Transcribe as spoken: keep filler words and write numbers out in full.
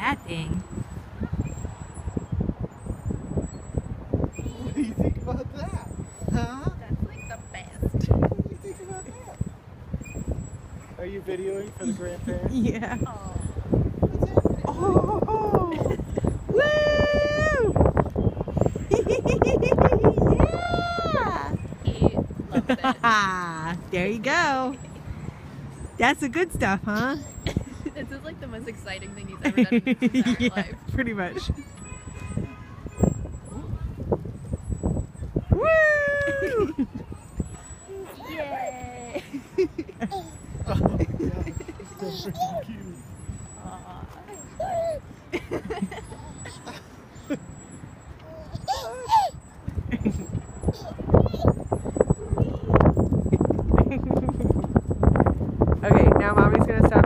that thing. What do you think about that? Huh? That's like the best. What do you think about that? Are you videoing for the grandparents? Yeah. Oh. Oh! Woo! Yeah! He loves it. There you go. That's the good stuff, huh? This is like the most exciting thing he's ever done in his entire Yeah, life. pretty much. Woo! Yay! Oh, yeah. So freaking cute. Okay, now mommy's gonna stop